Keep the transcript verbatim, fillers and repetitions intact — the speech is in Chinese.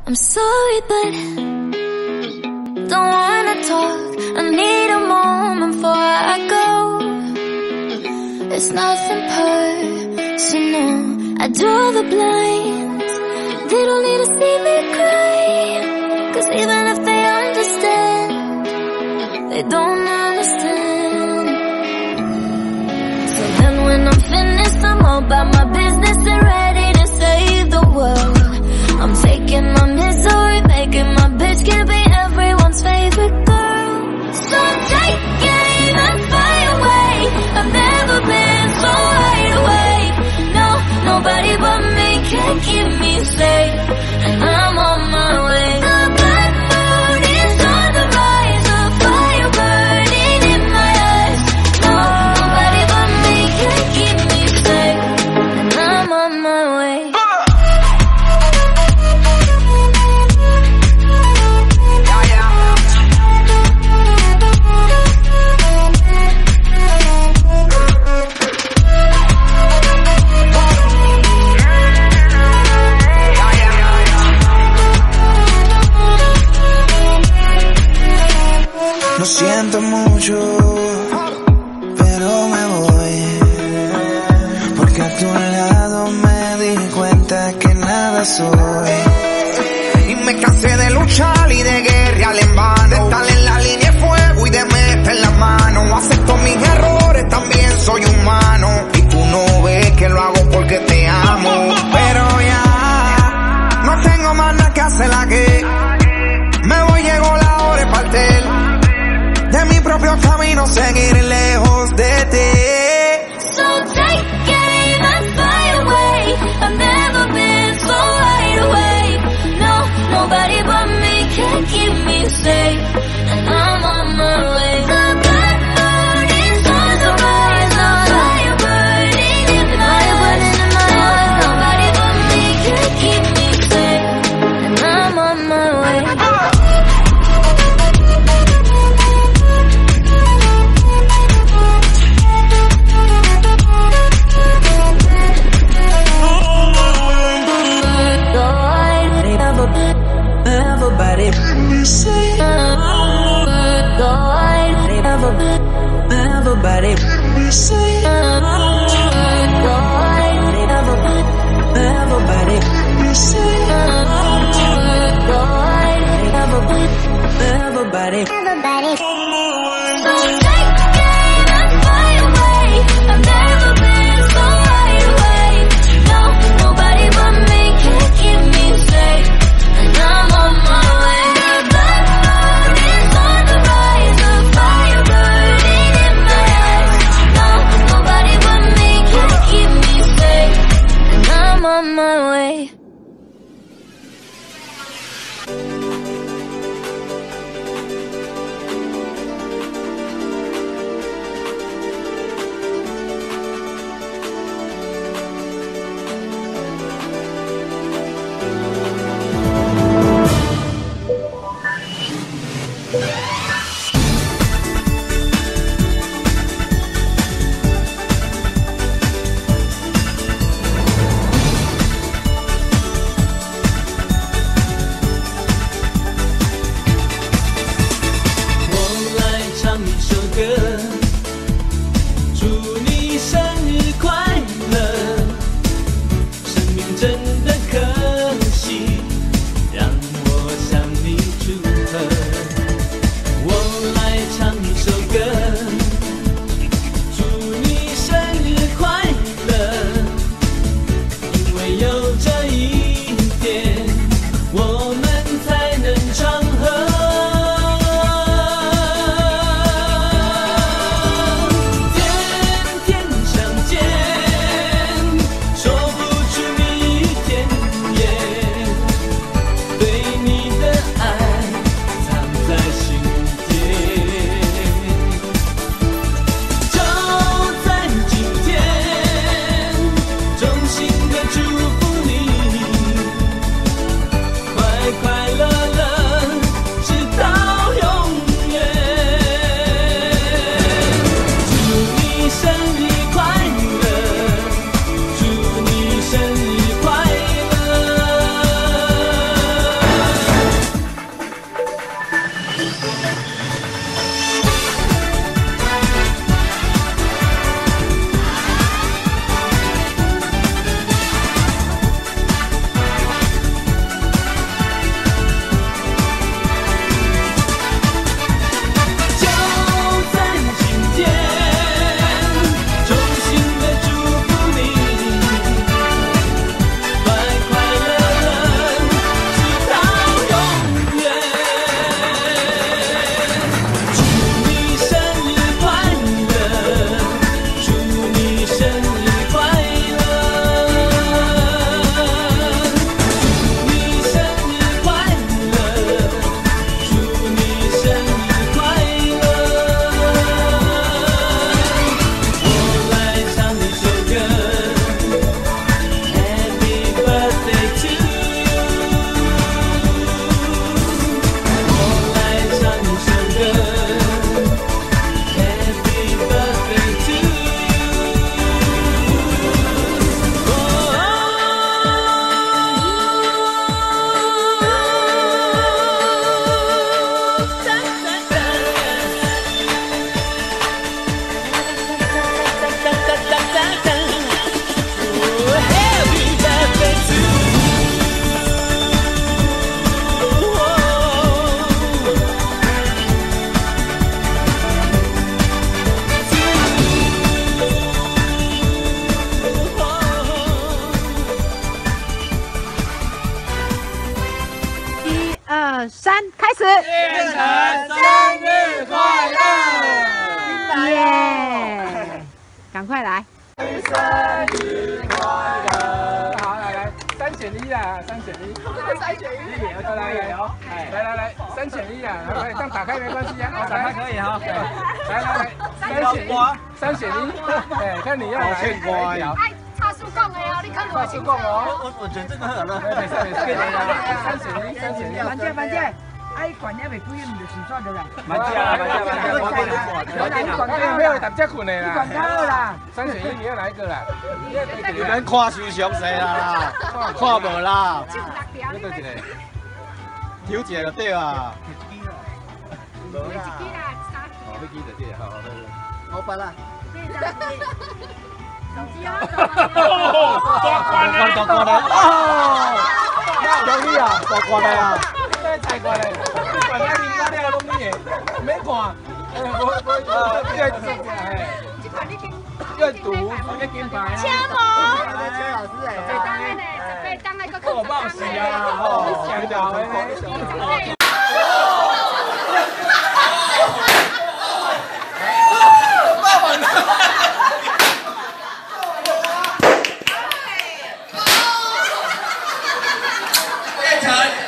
I'm sorry, but don't wanna talk. I need a moment before I go. It's nothing personal. I draw the blinds. They don't need to see me cry. Cause even if they understand, they don't understand. So then when I'm finished, I'm all about my business and ready to save the world. I'm taking my misery, making my bitch can be everyone's favorite girl. So take aim and fly away. I've never been so wide awake. No, nobody but me can keep me safe. And I'm on my way. The black moon is on the rise, a fire burning in my eyes. No, nobody but me can keep me safe. And I'm on my way. Lo siento mucho, pero me voy, porque a tu lado me di cuenta que nada soy. Y me cansé de luchar y de guerrear en vano, de estar en la línea de fuego y de meter la mano. Acepto mis errores, también soy humano, y tú no ves que lo hago porque te amo. Pero ya, no tengo más nada que hacer aquí. Me voy, llegó la hora de partir de mi propio camino, seguir lejos de ti. So take aim and fly away. I've never been so wide awake. No, nobody but me can keep me safe. And I'm on my way. The black moon is on the rise, a fire burning in my eyes. Nobody but me can keep me safe. And I'm on my way. Everybody, everybody, everybody, everybody. So take aim and fly away. I've never been so wide awake. No, nobody but me can keep me safe. And I'm on my way. The black moon is on the rise, a fire burning in my eyes. No, nobody but me can keep me safe. And I'm on my way. 二、三，开始。 建成生日快乐！ 耶！赶快来。 生日快乐！好，来来，三选一啦，三选一。三选一，来来来，来来来，三选一啊，来，这样打开没关系啊，哦，打开可以哈。来来来，三选一，三选一，哎，看你要哪一条。 差数讲的哦，你看我数讲哦， 我我觉得这个好了， 没事没事，三选一，三选一， 慢姐慢姐，哎，管也未贵，唔就算算的啦。 慢姐啦，慢姐慢姐，我管你管你没有大家困的啦。 管他啦， 三选一，你要哪一个啦？ 你们看受详细啦，看无啦。 这个一个， 抽一个就对啊。 没一支啦，三支。 哦，飞机就对，好好好。我发啦。 哦，大罐嘞！ 大罐嘞！哦，有你啊，大罐嘞啊！ 真太罐嘞！罐仔啉到了拢你的，免看，哎，无无呃，阅读哎，阅读要金牌啊！ 请我。 崔老师哎， 这当然嘞，这被当那个好报喜啊！哦，想到的。 变成